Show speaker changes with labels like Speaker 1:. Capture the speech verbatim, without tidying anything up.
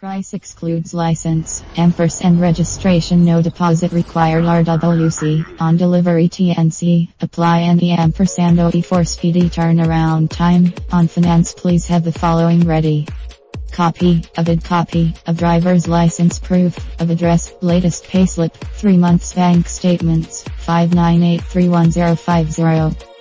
Speaker 1: Price excludes license, ampersand registration, no deposit required. R W C, on delivery T N C, apply any ampersand O E for speedy turnaround time. On finance, please have the following ready. Copy, a vid copy, of driver's license, proof of address, latest payslip, three months bank statements, five nine eight three one zero five zero.